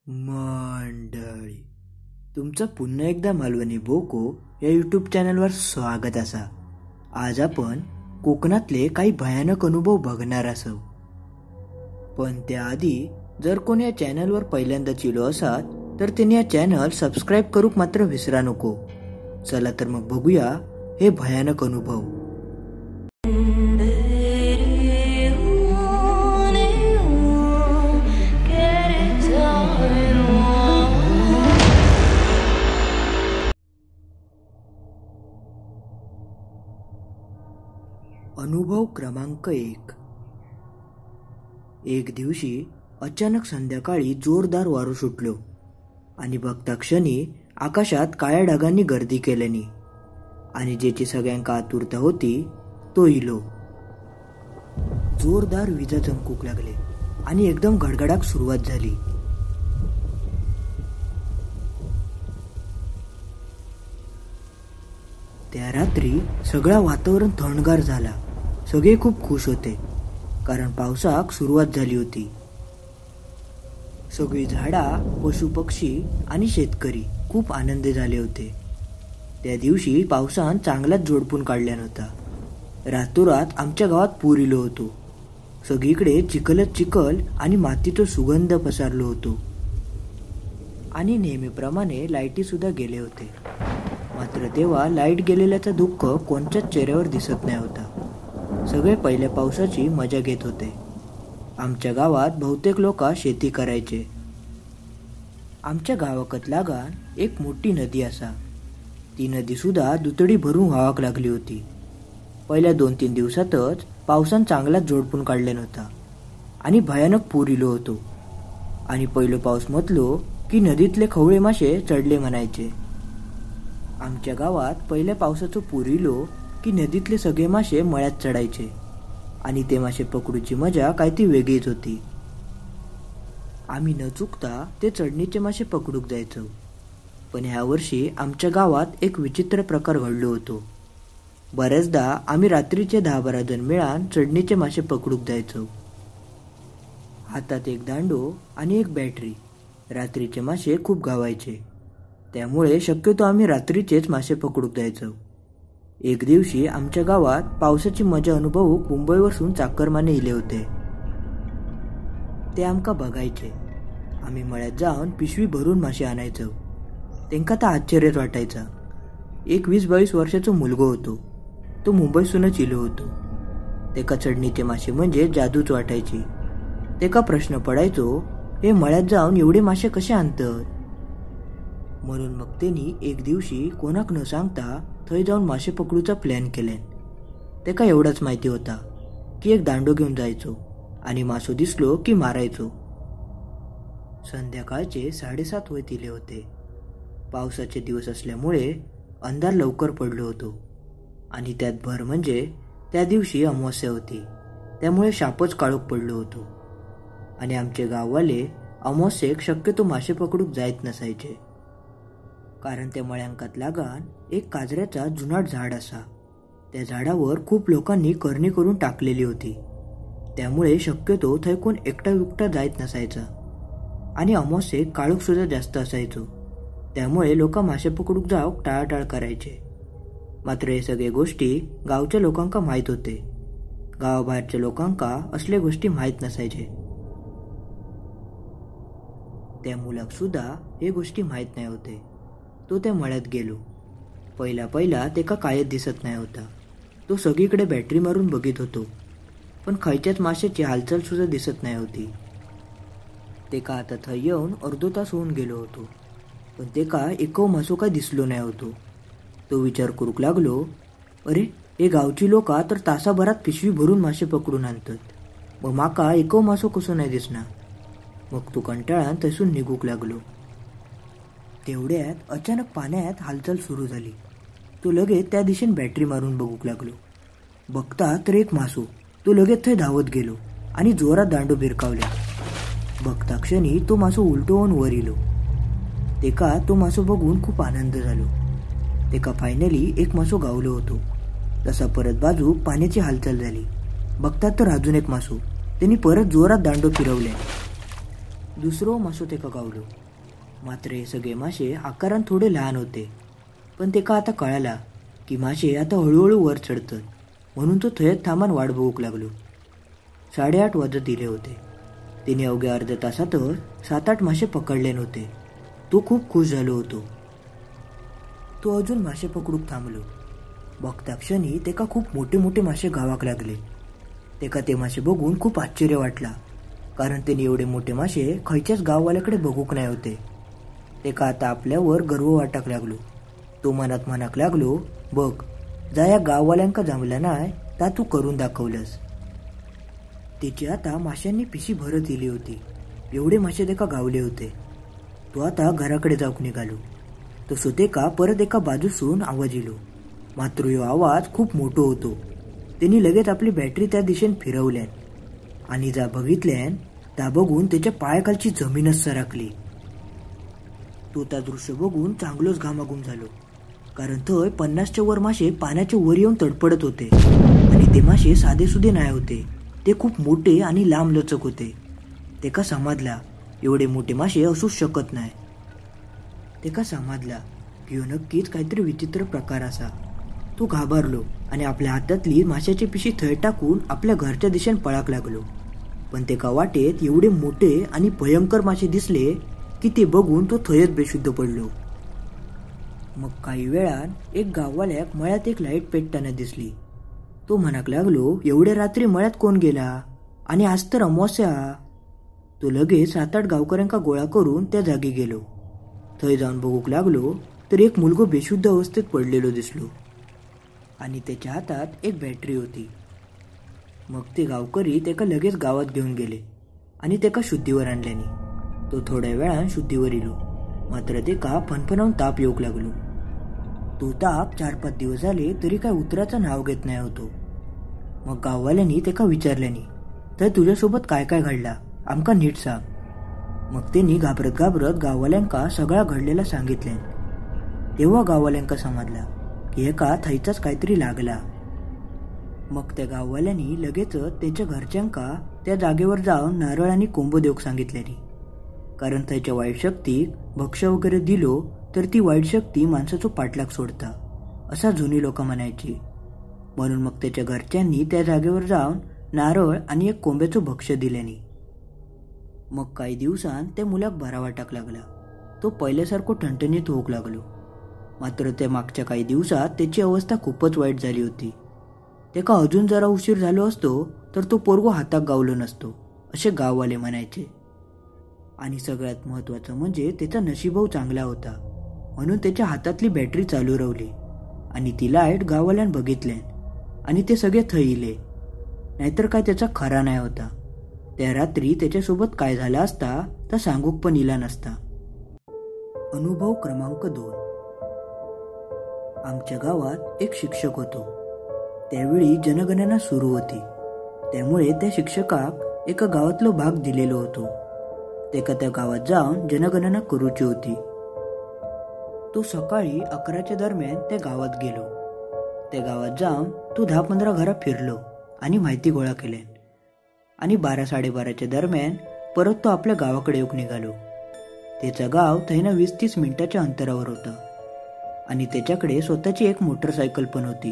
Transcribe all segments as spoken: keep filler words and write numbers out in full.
मंडळी, तुमचं पुन्हा एकदा मालवणी बोको या यूट्यूब चॅनलवर स्वागत असा. आज आपण कोकणातले काही भयानक अनुभव बघणार असो. पण त्याआधी जर कोणी या चॅनलवर पहिल्यांदा चिलो असाल तर त्यांनी या चॅनल सबस्क्राईब करूक मात्र विसरा नको. चला तर मग बघूया हे भयानक अनुभव. अनुभव क्रमांक एक. एक दिवशी अचानक संध्याकाळी जोरदार वारं सुटलो आणि बघता क्षणी आकाशात काळ्या ढगांनी गर्दी केल्यानी आणि ज्याची सगळ्यांका आतुरता होती तो इलो. जोरदार विजा चमकूक लागले आणि एकदम गडगडाक सुरुवात झाली. त्या रात्री सगळा वातावरण थंडगार झाला. सगळे खूप खुश होते कारण पावसाक सुरुवात झाली होती. सगळी झाडा, पशु पक्षी आणि शेतकरी खूप आनंदी झाले होते. त्या दिवशी पावसान चांगलाच जोडपून काढल्या नव्हता. रातोरात आमच्या गावात पूर इलो होतो. सगळीकडे चिखलच चिखल आणि मातीचा सुगंध पसरलो होतो आणि नेहमीप्रमाणे लाईटी सुद्धा गेले होते. मात्र तेव्हा लाईट गेलेल्याचं दुःख कोणत्याच चेहऱ्यावर दिसत नाही होता. सगळे पहिल्या पावसाची मजा घेत होते. आमच्या गावात बहुतेक लोक शेती करायचे. आमच्या गावाकत लागान एक मोठी नदी असा. ती नदी सुद्धा दुतडी भरून व्हावाक लागली होती. पहिल्या दोन तीन दिवसातच पावसान चांगलाच जोडपून काढले नव्हता आणि भयानक पूर इलो होतो. आणि पहिलो पाऊस म्हटलो की नदीतले खवळे मासे चढले म्हणायचे. आमच्या गावात पहिल्या पावसाचं पूर इलो की नदीतले सगळे मासे मळ्यात चढायचे आणि ते मासे पकडूची मजा काय ती वेगळीच होती. आम्ही न चुकता ते चढणीचे मासे पकडूक जायचो. पण ह्या वर्षी आमच्या गावात एक विचित्र प्रकार घडलो होतो. बऱ्याचदा आम्ही रात्रीचे दहा बारा जण मिळून चढणीचे मासे पकडूक जायचो. हातात एक दांडो आणि एक बॅटरी. रात्रीचे मासे खूप गावायचे, त्यामुळे शक्यतो आम्ही रात्रीचेच मासे पकडूक जायचो. एक दिवशी आमच्या गावात पावसाची मजा अनुभवूक मुंबईवरून चाकरमाने इले होते. ते आमका बघायचे. आम्ही मळ्यात जाऊन पिशवी भरून मासे आणायचो. त्यांका तर आश्चर्यच वाटायचा. एक वीस बावीस वर्षाचा मुलगा होतो. तो मुंबईसूनच इलो होतो. तेका चढणीचे मासे म्हणजे जादूच वाटायची. तेका प्रश्न पडायचो, हे मळ्यात जाऊन एवढे मासे कसे आणतात. म्हणून मग त्यांनी एक दिवशी कोणाक न सांगता थंय जाऊन मासे पकडूचा प्लॅन केले. तेका एवढाच माहिती होता की एक दांडो घेऊन जायचो आणि मासो दिसलो की मारायचो. संध्याकाळचे साडेसात होत इले होते. पावसाचे दिवस असल्यामुळे अंधार लवकर पडलो होतो आणि त्यात भर म्हणजे त्या दिवशी अमावस्या होती. त्यामुळे शापच काळोख पडलो होतो आणि आमचे गाववाले अमावस्येक शक्यतो मासे पकडूक जायत नसायचे. कारण त्या मळ्यांकात लागान एक काजऱ्याचा जुनाट झाड असा. त्या झाडावर खूप लोकांनी करणी करून टाकलेली होती. त्यामुळे शक्यतो थंय कोण एकटा विकटा जायत नसायचा आणि अमावस्येक काळोख सुद्धा जास्त असायचो. त्यामुळे लोक मासे पकडूक जाऊक टाळाटाळ करायचे. मात्र हे सगळे गोष्टी गावच्या लोकांका माहीत होते. गावाबाहेरच्या लोकांका असल्या गोष्टी माहीत नसायचे. त्या मुलाक सुद्धा हे गोष्टी माहीत नाही होते. तो त्या मळ्यात गेलो. पहिला पहिला तेका कायच दिसत नाही होता. तो सगळीकडे बॅटरी मारून बघित होतो, पण खयच्याच माशाची हालचाल सुद्धा दिसत नाही होती. तेका आता थंय येऊन अर्धो तास होऊन गेलो होतो, पण तेका एकव मासो काय दिसलो नाही होतो. तो विचार करूक लागलो, अरे हे गावची लोका तर तासाभरात पिशवी भरून मासे पकडून आणतात, मग माका एकव मासो कसो नाही दिसणार. मग तो कंटाळान तसून निघूक लागलो. तेवढ्यात अचानक पाण्यात हालचाल सुरू झाली. तो लगेच त्या दिशेने बॅटरी मारून बघूक लागलो. बघता तर एक मासो. तो लगेच थंय धावत गेलो आणि जोरात दांडो भिरकावल्या. बघता क्षणी तो मासो उलटो होऊन वर इलो. तेका तो मासो बघून खूप आनंद झालो. तेका फायनली एक मासो गावलो होतो. तसा परत बाजू पाण्याची हालचाल झाली. बघता तर अजून एक मासो. त्यांनी परत जोरात दांडो फिरवल्या. दुसरो मासो तेका गावलो. मात्र हे सगळे मासे आकारान थोडे लहान होते. पण तेका आता कळाला की मासे आता हळूहळू वर चढतात, म्हणून तो थंयच थांबान वाट बघूक लागलो. साडेआठ वाजत दिले होते. तिने अवघ्या अर्ध्या तासातच सात आठ मासे पकडले नव्हते. तो खूप खुश झालो होतो. तो अजून मासे पकडूक थांबलो. बघता क्षणी तेका खूप मोठे मोठे मासे गावाक लागले. तेका ते मासे बघून खूप आश्चर्य वाटला, कारण त्याने एवढे मोठे मासे खयच्याच गाववाल्याकडे बघूक नाही होते. तेका आता आपल्यावर गर्व वाटाक लागलो. तो मनात म्हणाक लागलो, बघ, जा या गाववाल्यांका जमला नाही ता तू करून दाखवलंस. तिची आता माशांनी पिशी भरत इली होती. एवढे मासे तेका गावले होते. तो आता घराकडे जाऊक निघालो. तसो तेका परत एका बाजूसून आवाज इलो. मात्र ह्यो आवाज खूप मोठो होतो. त्यांनी लगेच आपली बॅटरी त्या दिशेने फिरवल्यान आणि जा बघितल्यान ता बघून त्याच्या पायाखालची जमीनच सरकली. तो त्या दृश्य बघून चांगलोच घामाघूम झालो, कारण थंय पन्नासच्या वर मासे पाण्याच्या वर येऊन तडपडत होते. आणि ते मासे साधे सुधे नाही होते. ते खूप मोठे आणि लांब लचक होते. तेका समजला एवढे मोठे मासे असूच शकत नाही. तेका समजला की ह्यो नक्कीच काहीतरी विचित्र प्रकार असा. तो घाबरलो आणि आपल्या हातातली माशाची पिशी थंय टाकून आपल्या घरच्या दिशेने पळाक लागलो. पण तेका वाटेत एवढे मोठे आणि भयंकर मासे दिसले की ते बघून तो थंयच बेशुद्ध पडलो. मग काही वेळान एक गाववाल्याक मळ्यात एक लाईट पेटताना दिसली. तो म्हणाक लागलो, एवढे रात्री मळ्यात कोण गेला आणि आज तर अमावस्या. तो लगेच सात आठ गावकऱ्यांका गोळा करून त्या जागी गेलो. थंय जाऊन बघूक लागलो तर एक मुलगो बेशुद्ध अवस्थेत पडलेलो दिसलो आणि त्याच्या हातात एक बॅटरी होती. मग ते गावकरी तेका लगेच गावात घेऊन गेले आणि तेका शुद्धीवर आणल्यानी. तो थोड्या वेळान शुद्धीवर इलो. मात्र तेका फणफणावून ताप येऊक लागलो. तो ताप चार पाच दिवस झाले तरी काय उतराचं नाव घेत नाही होतो. मग गाववाल्यांनी तेका विचारल्यानी, तर तुझ्यासोबत काय काय घडला आमका नीट सांग. मग त्यांनी घाबरत घाबरत गाववाल्यांका सगळा घडलेला सांगितले. तेव्हा गाववाल्यांका समजला की एका थैचाच काहीतरी लागला. मग त्या गाववाल्यांनी लगेचच त्याच्या घरच्यांका त्या जागेवर जाऊन नारळ आणि कोंब देऊक सांगितल्यानी, कारण त्याच्या वाईट शक्तीक भक्ष्य वगैरे दिलो तर ती वाईट शक्ती माणसाचो पाठलाग सोडता, असा जुनी लोक म्हणायची. म्हणून मग त्याच्या घरच्यांनी त्या जागेवर जाऊन नारळ आणि एक कोंब्याचो भक्ष्य दिल्यानी. मग काही दिवसांत त्या मुलाक बरा वाटाक लागला. तो पहिल्यासारखो ठणठणीत होऊक लागलो. मात्र त्या मागच्या काही दिवसात त्याची अवस्था खूपच वाईट झाली होती. तेका अजून जरा उशीर झालो असतो तर तो पोरगो हाताक गावलो नसतो, असे गाववाले म्हणायचे. आणि सगळ्यात महत्त्वाचं म्हणजे त्याचा नशीबही चांगला होता, म्हणून त्याच्या हातातली बॅटरी चालू राहिली आणि ती लाईट गाववाल्यान बघितले आणि ते सगळे थैले. नाहीतर काय त्याचा खरा नाही होता. त्या रात्री त्याच्यासोबत काय झाला असता तर सांगूक पण इला नसता. अनुभव क्रमांक दोन. आमच्या गावात एक शिक्षक होतो. त्यावेळी जनगणना सुरू होती, त्यामुळे त्या शिक्षकाक एका गावातलो भाग दिलेलो होतो. तेका त्या गावात जाऊन जनगणना करूची होती. तो सकाळी अकराच्या दरम्यान त्या गावात गेलो. त्या गावात जाऊन तो दहा पंधरा घरा फिरलो आणि माहिती गोळा केली आणि बारा साडेबाराच्या दरम्यान परत तो आपल्या गावाकडे येऊक निघालो. त्याचं गाव थैना वीस तीस मिनिटाच्या अंतरावर होतं आणि त्याच्याकडे स्वतःची एक मोटरसायकल पण होती.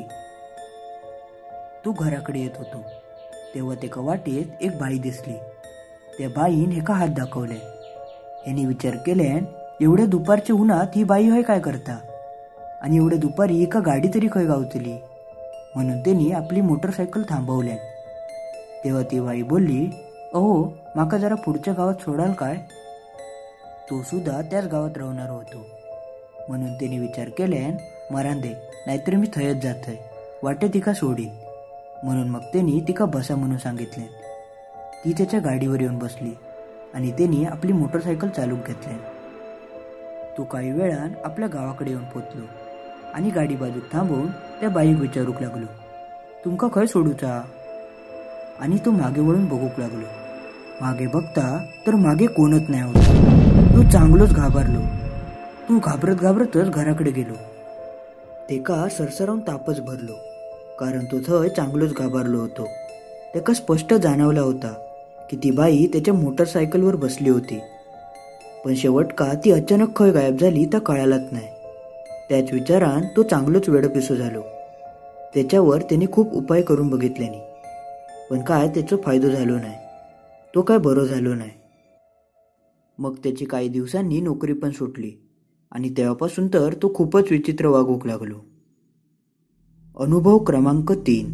तो घराकडे येत होतो तेव्हा तेका वाटेत एक बाई दिसली. त्या बाईन हेका हात दाखवले. ह्यानी विचार केल्यान, एवढ्या दुपारच्या उन्हात ही बाई होय काय करता आणि एवढ्या दुपारी एका गाडी तरी खय गावतली. म्हणून त्यांनी आपली मोटरसायकल थांबवल्या. तेव्हा ती बाई बोलली, अहो माका जरा पुढच्या गावात सोडाल काय. तो सुद्धा त्याच गावात राहणार होतो, म्हणून त्याने विचार केल्यान, मरान दे, नाहीतर मी थयच जातय, वाटे तिका सोडीन. म्हणून मग त्यांनी तिका बसा म्हणून सांगितले. ती त्याच्या गाडीवर येऊन बसली आणि त्यांनी आपली मोटरसायकल चालूक घेतली. तो काही वेळान आपल्या गावाकडे येऊन पोचलो आणि गाडी बाजूक थांबवून त्या बाईक विचारूक लागलो, तुमका खय सोडूचा. आणि तो मागे वळून बघूक लागलो. मागे बघता तर मागे कोणच नाही होता. तो चांगलोच घाबरलो. तू घाबरत घाबरतच घराकडे गेलो. तेका सरसरावून तापच भरलो, कारण तो थंय चांगलोच घाबरलो होतो. तेका स्पष्ट जाणवला होता की ती बाई त्याच्या मोटरसायकलवर बसली होती पण शेवटका ती अचानक खंय गायब झाली तर कळालंच नाही. त्याच विचारान तो चांगलोच वेडपिसो झालो. त्याच्यावर त्याने खूप उपाय करून बघितल्यानी, पण काय त्याचा फायदो झालो नाही. तो काय बरो झालो नाही. मग त्याची काही दिवसांनी नोकरी पण सुटली आणि तेव्हापासून तर तो खूपच विचित्र वागूक लागलो. अनुभव क्रमांक तीन.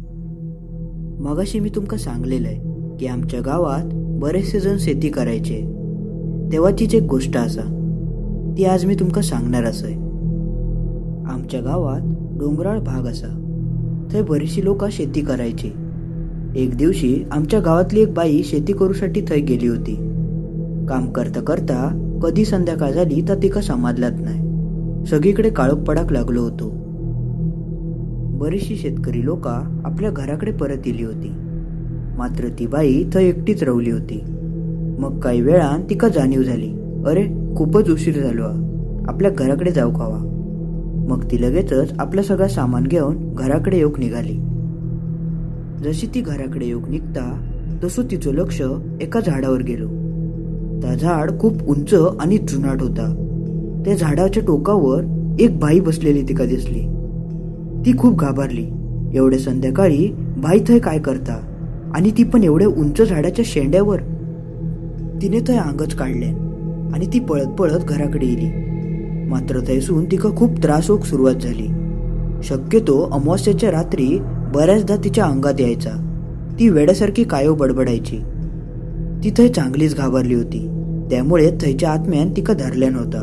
मगाशी मी तुमका सांगलेलं आहे की आमच्या गावात बरेचसे जण शेती करायचे. तेव्हाचीच एक गोष्ट असा, ती आज मी तुमका सांगणार असय. आमच्या गावात डोंगराळ भाग असा, थंय बरीचशी लोक शेती करायची. एक दिवशी आमच्या गावातली एक बाई शेती करूसाठी थंय गेली होती. काम करता करता कधी संध्याकाळ झाली तर तिका समाजलाच नाही. सगळीकडे काळोख पडाक लागलो होतो. बरीचशी शेतकरी लोक आपल्या घराकडे परत येली होती, मात्र ती बाई थंय एकटीच रवली होती. मग काही वेळान तिका जाणीव झाली, अरे खूपच उशीर झालो, आपल्या घराकडे जाऊ खावा. मग ती लगेचच आपलं सगळं सामान घेऊन घराकडे येऊक निघाली. जशी ती घराकडे येऊक निघता तसं तिचं लक्ष एका झाडावर गेलो. त्या झाड खूप उंच आणि जुनाट होता. त्या झाडाच्या टोकावर एक बाई बसलेली तिका दिसली. ती खूप घाबरली. एवढे संध्याकाळी बाई थंय काय करता, आणि ती पण एवढ्या उंच झाडाच्या शेंड्यावर. तिने थंय अंगच काढले आणि ती पळत पळत घराकडे येली. मात्र थंयसून तिका खूप त्रास होऊक सुरुवात झाली. शक्यतो अमावास्येच्या रात्री बऱ्याचदा तिच्या अंगात यायचा. ती वेड्यासारखी कायो बडबडायची. ती थंय चांगलीच घाबरली होती, त्यामुळे थंयच्या आत्म्यान तिका धरल्या नव्हता.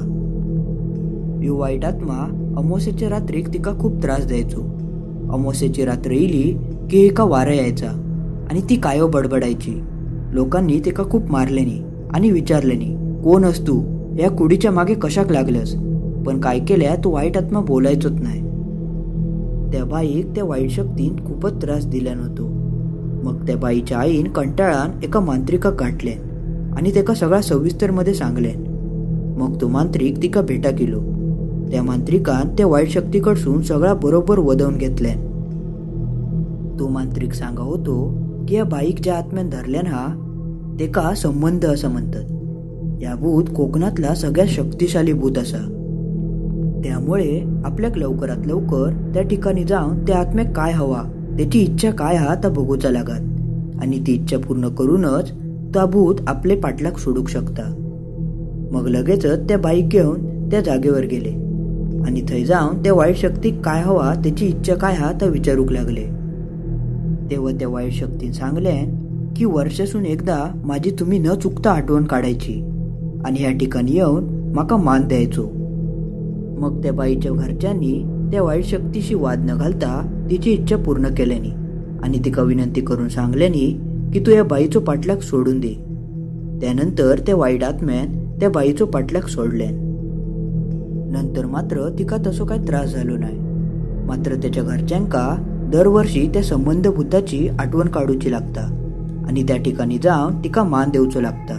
यो वाईट आत्मा अमावास्येच्या रात्रीक तिका खूप त्रास द्यायचो. अमावास्येची रात्र येली की एका वारा यायचा आणि ती कायो बडबडायची. लोकांनी तिका खूप मारल्यानी आणि विचारल्यानी, कोण असतू, या कुडीच्या मागे कशाक लागलस? पण काय केल्या तो वाईट आत्मा बोलायचोच नाही. त्या बाईक त्या वाईट शक्तीन खूपच त्रास दिला नव्हतो. मग त्या बाईच्या आईन कंटाळान एका मांत्रिकाक गाठल्यान आणि त्याका सगळा सविस्तर मध्ये सांगल्यान. मग तो मांत्रिक तिका भेटा केलो. त्या मांत्रिकान त्या वाईट शक्तीकडसून सगळा बरोबर वदवून घेतल्यान. तो मांत्रिक सांगा होतो की या बाईक ज्या आत्म्यान धरल्यान हा तेका संबंध असं म्हणतात. या भूत कोकणातला सगळ्यात शक्तिशाली भूत असा. त्यामुळे आपल्याक लवकरात लवकर त्या ठिकाणी जाऊन त्या आत्म्याक काय हवा, त्याची इच्छा काय हा ता बघूचा लागत, आणि ती इच्छा पूर्ण करूनच तो भूत आपले पाठलाग सोडूक शकता. मग लगेचच त्या बाईक घेऊन त्या जागेवर गेले आणि थंय जाऊन त्या वाईट शक्तीक काय हवा, त्याची इच्छा काय हा ता विचारूक लागले. तेव्हा त्या वाईट शक्तीन सांगले की वर्षासून एकदा माझी तुम्ही न चुकता आठवण काढायची आणि ह्या ठिकाणी येऊन माका मान द्यायचो. मग त्या बाईच्या घरच्यांनी त्या वाईट शक्तीशी वाद न घालता तिची इच्छा पूर्ण केल्यानी आणि तिका विनंती करून सांगल्यानी की तू या बाईचो पाठलाग सोडून दे. त्यानंतर त्या वाईट आत्म्यान त्या बाईचो पाठलाग सोडल्यान. नंतर मात्र तिका तसो काय त्रास झालो नाही. मात्र त्याच्या घरच्यांका दरवर्षी त्या संबंध भूताची आठवण काढूची लागता आणि त्या ठिकाणी जाऊन तिका मान देऊचो लागता.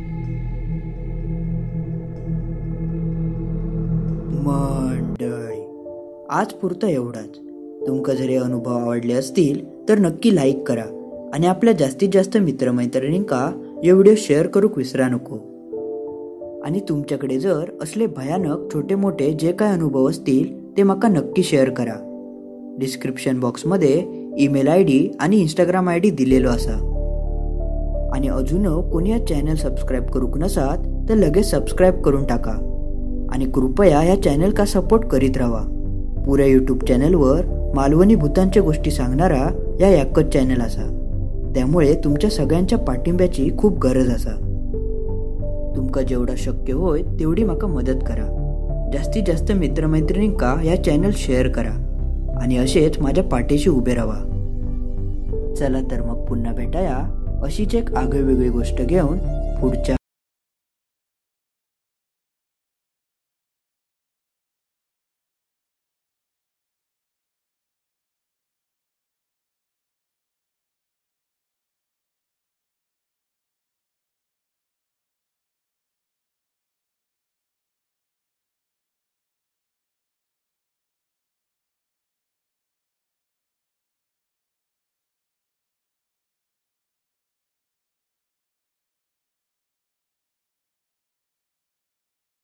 मंडळी, आज पुरता एवढाच. तुमका जर हे अनुभव आवडले असतील तर नक्की लाईक करा आणि आपल्या जास्तीत जास्त मित्रमैत्रिणींका हे व्हिडिओ शेअर करूक विसरा नको. आणि तुमच्याकडे जर असले भयानक छोटे मोठे जे काय अनुभव असतील ते माका नक्की शेअर करा. डिस्क्रिप्शन बॉक्समध्ये ईमेल आय डी आणि इंस्टाग्राम आय डी दिलेलो असा. आणि अजून कोणी या चॅनल सबस्क्राईब करूक नसात तर लगेच सबस्क्राईब करून टाका आणि कृपया या चॅनल का सपोर्ट करीत राहा. पुऱ्या यूट्यूब चॅनलवर मालवणी भूतांच्या गोष्टी सांगणारा या एकच चॅनल असा. त्यामुळे तुमच्या सगळ्यांच्या पाठिंब्याची खूप गरज असा. तुमका जेवढा शक्य होय तेवढी माका मदत करा. जास्तीत जास्त मित्रमैत्रिणींका या चॅनल शेअर करा आणि असेच माझ्या पाठीशी उभे राहा. चला तर मग पुन्हा भेटाया अशीच एक आगळीवेगळी गोष्ट घेऊन पुढच्या